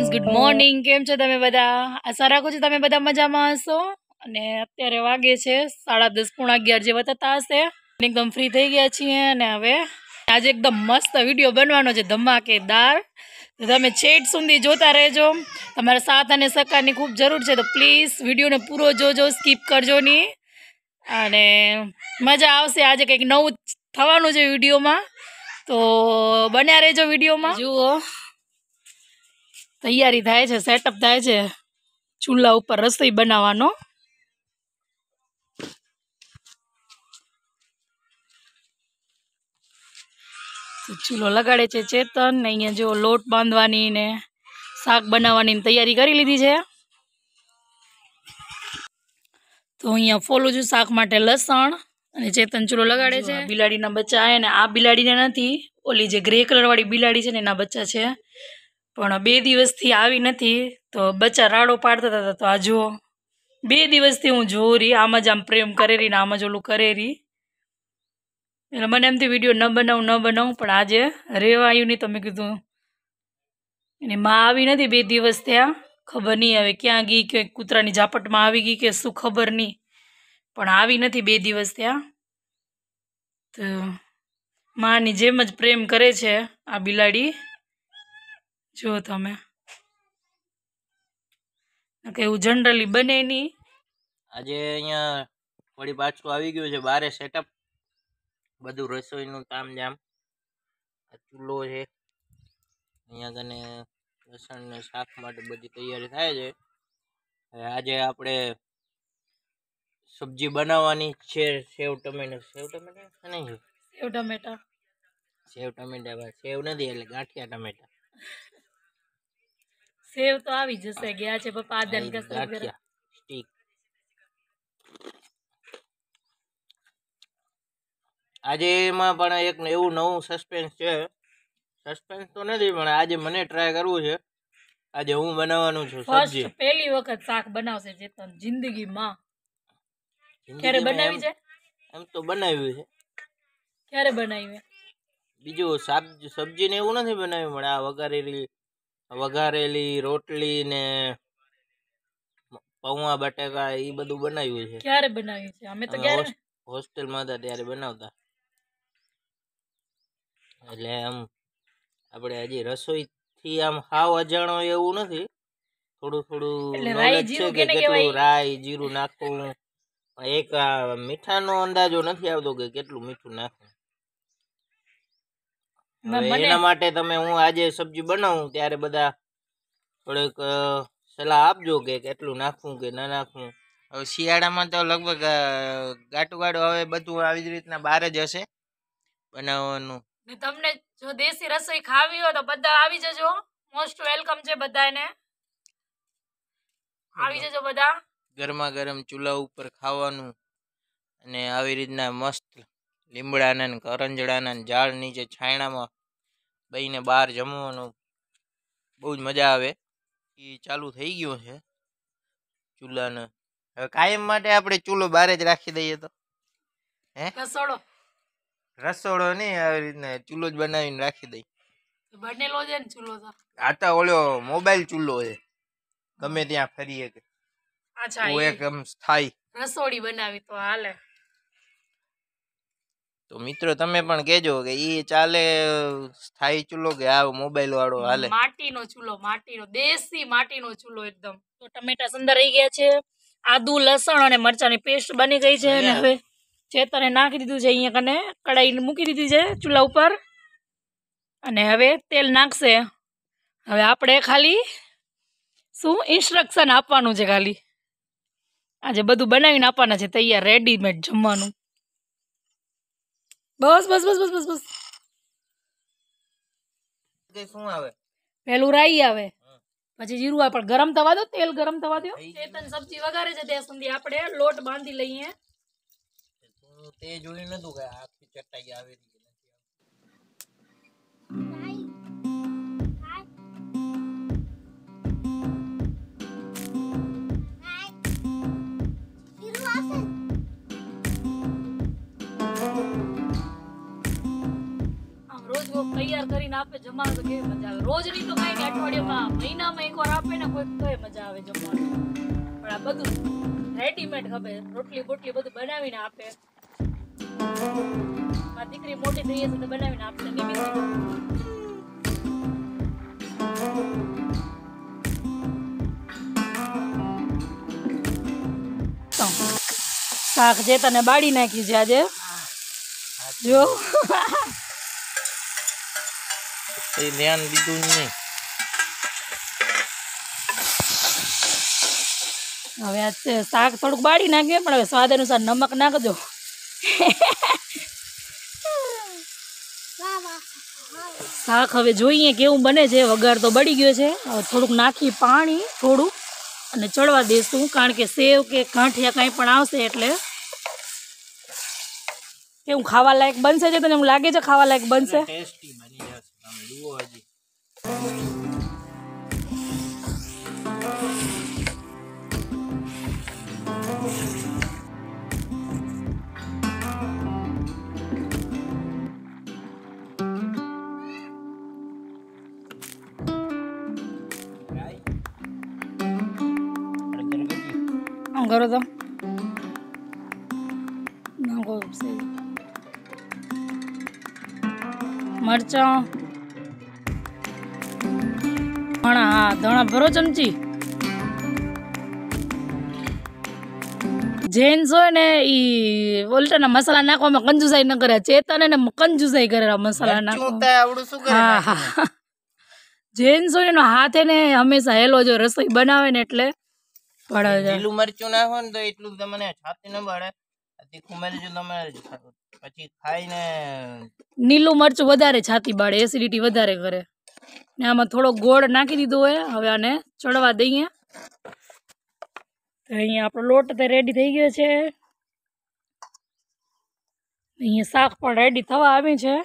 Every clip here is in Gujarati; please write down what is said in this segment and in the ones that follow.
Good morning. કેમ છો તમે બધા? આશા રાખું છું તમે બધા મજામાં હશો. અને અત્યારે વાગે છે 10:30 પોણા 11 જેવા થતા હશે. એકદમ ફ્રી થઈ ગયા છીએ અને હવે આજે એકદમ મસ્ત વિડીયો બનવાનો છે, ધમાકેદાર. તમે છેટ સુધી જોતા રહેજો. તમારા સાથ અને સહકારની ખૂબ જરૂર છે, તો પ્લીઝ વિડીયોને પૂરો જોજો, સ્કીપ કરજો નહીં. અને મજા આવશે. આજે કંઈક નવું થવાનું છે વિડીયોમાં, તો બન્યા રહેજો વિડીયોમાં. જુઓ, તૈયારી થાય છે, સેટઅપ થાય છે ચૂલા ઉપર રસોઈ બનાવવાનો. ચૂલો લગાડે છે ચેતન ને અહીંયા જો લોટ બાંધવાની ને શાક બનાવવાની તૈયારી કરી લીધી છે. તો અહીંયા ફોલું છું શાક માટે લસણ, અને ચેતન ચૂલો લગાડે છે. બિલાડીના બચ્ચા આવે ને, આ બિલાડીને નથી, ઓલી જે ગ્રે કલર વાળી બિલાડી છે ને એના બચ્ચા છે. પણ 2 દિવસથી આવી નથી, તો બચ્ચા રાડો પાડતા હતા. તો આ જુઓ, 2 દિવસથી હું જોઉં રહી, આમ જ આમ પ્રેમ કરેરી ને આમ જ ઓલું કરેરી. એટલે મને એમથી વિડીયો ન બનાવું, પણ આજે રહેવા આવ્યું નહીં. તો મેં કીધું એની માં આવી નથી 2 દિવસ થયા, ખબર નહીં હવે ક્યાં ગઈ, કે કૂતરાની ઝાપટમાં આવી ગઈ કે શું, ખબર નહીં, પણ આવી નથી 2 દિવસ થયા. તો માની જેમ જ પ્રેમ કરે છે આ બિલાડી, જો તમે. કે એવું જનરલી બને નહીં. આજે અહીંયા વળી પાછું આવી ગયું છે બારે સેટઅપ, બધું રસોઈનું તામઝામ. આ ચૂલો છે, અહીંયા કને લસણ ને શાક માટે બધી તૈયારી થાય છે. હવે આજે આપણે સબ્જી બનાવવાની છે, સેવ ટમેટા નહીં, સેવ ટમેટા સેવ નથી, એટલે ગાંઠિયા ટમેટા. સેવ તો આવી જશે, ગયા છે પપ્પા આદન ગાંઠિયા સ્ટીક. આજે એમાં પણ એક એવું નવું સસ્પેન્સ છે. સસ્પેન્સ તો નથી, પણ આજે મને ટ્રાય કરવું છે. આજે હું બનાવવાનું છું સબ્જી. પહેલી વખત શાક બનાવશે ચેતન જિંદગીમાં. ક્યારે બનાવી છે? એમ તો બનાવ્યું છે. ક્યારે બનાવી? બીજું સબ્જી ને એવું નથી બનાવ્યું, પણ આ વઘારેલી રોટલી ને પૌવા બટાકા એ બધું બનાવ્યું છે. ક્યારે બનાવ્યું છે? અમે તો ક્યારે હોસ્ટેલમાં હતા ત્યારે બનાવતા. એટલે આમ આપણે હજી રસોઈ થી આમ હાવ અજાણો એવું નથી, થોડું નોલેજ છે કે કેટલું રાઈ જીરું નાખવું. એક મીઠાનો અંદાજો નથી આવતો કે કેટલું મીઠું નાખવું. એના માટે તમે હું આજે સબ્જી બનાવું ત્યારે બધા થોડીક સલાહ આપજો કે કેટલું નાખવું કે ના નાખવું. હવે શિયાળામાં તો લગભગ ગાટું હવે બધું આવી જ રીતના બહાર જ હશે બનાવવાનું. તમને જો દેશી રસોઈ ખાવી હોય તો બધા આવી જજો, મોસ્ટ વેલકમ છે બધાને. આવી જજો બધા. ગરમા ગરમ ચૂલા ઉપર ખાવાનું, અને આવી રીતના મસ્ત લીમડાના ને કરંજડાના ઝાડ નીચે છાયણામાં બેહીને બહાર જમવાનું બહુ જ મજા આવે. એ ચાલુ થઈ ગયું છે ચૂલાને. હવે કાયમ માટે આપણે ચૂલો બહાર જ રાખી દઈએ તો રસોડો નહીં, આવી રીતના ચૂલો જ બનાવીને રાખી દઈ. બનેલો છે ને ચૂલો તો. આ તો ઓલો મોબાઈલ ચૂલો છે, ગમે ત્યાં ફરીએ કે. અચ્છા, એક એમ સ્થાયી રસોડી બનાવી તો હાલે. તો મિત્રો તમે પણ કહેજો કે ઈ ચાલે સ્થાયી ચૂલો કે આ મોબાઈલ વાળો હાલે. માટીનો ચૂલો, માટીનો દેશી માટીનો ચૂલો એકદમ. તો ટમેટા સંદર રહી ગયા છે, આદુ લસણ અને મરચાની પેસ્ટ બની ગઈ છે. અને હવે ચેતને નાખી દીધું છે, અહીંયા કને કડાઈ મૂકી દીધી છે ચૂલા ઉપર. અને હવે તેલ નાખશે. હવે આપણે ખાલી શું ઇન્સ્ટ્રક્શન આપવાનું છે, ખાલી આજે બધું બનાવીને આપવાના છે તૈયાર રેડીમેડ જમવાનું. બસ બસ બસ બસ બસ બસ. શું આવે? પેલું રાઈ આવે, પછી જીરું આવે. પણ ગરમ થવા દો, તેલ ગરમ થવા દો. ચેતન સબ્જી વઘારે છે ત્યાં સુધી આપણે લોટ બાંધી લઈએ. તે જોયું નતું કે આખી ચટાઈ આવે. તૈયાર તૈયાર કરીને આપે જમવાનું તો કેવી મજા આવે. રોજ નહીં તો કઈ નહીં, અઠવાડિયામાં મહિનામાં એકવાર આપે ને કોઈ તોય મજા આવે જમવાનું. પણ આ બધું રેડીમેડ ખબર, રોટલી બોટલી બધું બનાવીને આપે. મારી દીકરી મોટી થઈ હશે તો બનાવીને આપશે. શાક જે તને બાળી નાખ્યું છે આજે જો ધ્યાન દીધું નહીં. હવે આ શાક થોડુંક બાળી નાખ્યું પણ હવે સ્વાદ અનુસાર નમક નાખજો. શાક હવે જોઈએ કેવું બને છે. વઘાર તો બળી ગયો છે. હવે થોડુંક નાખી પાણી થોડું અને ચડવા દેશું, કારણ કે સેવ કે ગાંઠિયા કંઈ પણ આવશે એટલે કેવું ખાવા લાયક બનશે છે. તને એવું લાગે છે ખાવા લાયક બનશે? ટેસ્ટી બની જશે. તમે જુઓ હજી કરો તો નાખો મરચાં ધાણા. હા ધાણા ભરો ચમચી. જેન્ટ્સ હોય ને ઈ ઓલટાના મસાલા નાખવામાં કંજુસાઈ ન કરે. ચેતન ને કંજુસાઈ કરે મસાલા નાખવા. આવડું શું કરે? હા હા જેન્ટ્સ હોય ને હાથે ને હંમેશા હેલો જો રસોઈ બનાવે ને એટલે લીલું મરચું નાખો ને તો એટલું તમને છાતી ન બળે. તીખું મરચું તમે પછી ખાઈને નીલું મરચું વધારે છાતી બાળે, એસિડિટી વધારે કરે. ને આમાં થોડો ગોળ નાખી દીધો હોય. હવે આને ચડવા દઈએ. તો અહીંયા આપણો લોટ તો રેડી થઈ ગયો છે. અહીંયા શાક પણ રેડી થવા આવી છે.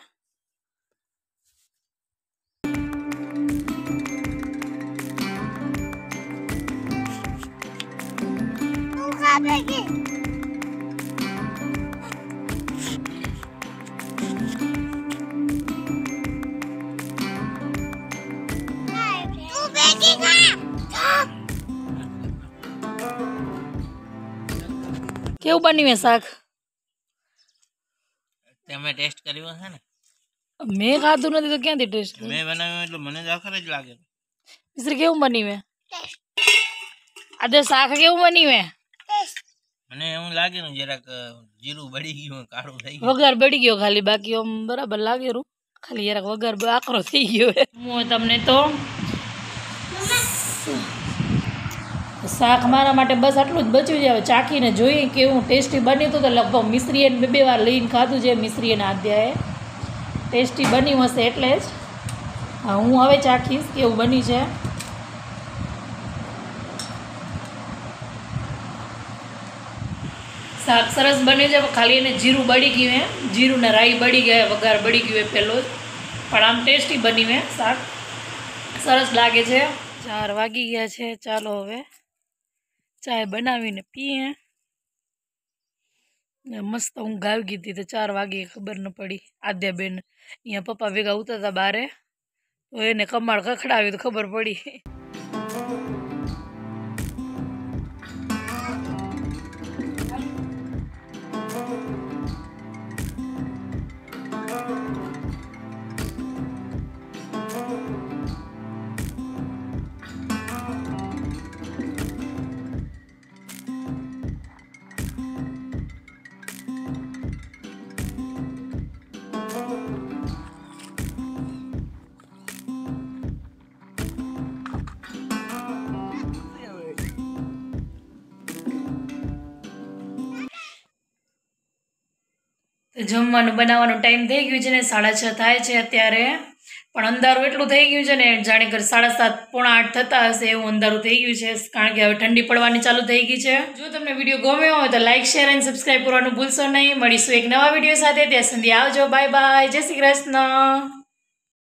કેવું બન્યું શાક? તમે ટેસ્ટ કર્યું હશે ને? મેં ખાધું નથી તો ક્યાંથી ટેસ્ટ? મેં બનાવ્યું એટલે મને જ આખર જ લાગે. મિશ્રી કેવું બન્યું? આજે શાક કેવું બન્યું? મને એવું લાગે ને જરાક જીરું બળી ગયું, કાળું થઈ ગયું. વઘાર બળી ગયો ખાલી, બાકી આમ બરાબર લાગે રૂ. ખાલી જરાક વઘાર આકરો થઈ ગયો. હું તમને તો શાક મારા માટે બસ આટલું જ બચ્યું છે. હવે ચાખીને જોઈએ કેવું ટેસ્ટી બન્યું હતું. તો લગભગ મિશ્રીએ બે વાર લઈને ખાધું છે. મિશ્રીએ આદ્યાએ ટેસ્ટી બન્યું હશે એટલે જ હું હવે ચાખીશ કેવું બન્યું છે. શાક સરસ બન્યું છે. ખાલી એને જીરું બળી ગયું હે, જીરું ને રાઈ બળી ગયા, વઘાર બળી ગયું હે પહેલો જ. પણ આમ ટેસ્ટી બન્યું હે. શાક સરસ લાગે છે. 4 વાગી ગયા છે. ચાલો હવે ચાય બનાવીને પીએ. મસ્ત ઊંઘ આવી ગઈ હતી તો 4 વાગે ખબર ન પડી. આદ્યાબેન અહીંયા પપ્પા ભેગા ઉતરતા બારે તો એને કમાડ ખખડાવી તો ખબર પડી. જમવાનું બનાવવાનો ટાઈમ થઈ ગયું છે ને 6:30 થાય છે અત્યારે. પણ અંધારું એટલું થઈ ગયું છે ને જાણે કે 7:30 પોણા 8 થતા હશે એવું અંધારું થઈ ગયું છે. કારણ કે હવે ઠંડી પડવાની ચાલુ થઈ ગઈ છે. જો તમને વિડીયો ગમ્યો હોય તો લાઈક, શેર અને સબસ્ક્રાઈબ કરવાનું ભૂલશો નહીં. મળીશું એક નવા વિડીયો સાથે. ત્યાં સુધી આવજો. Bye bye. જય શ્રી કૃષ્ણ.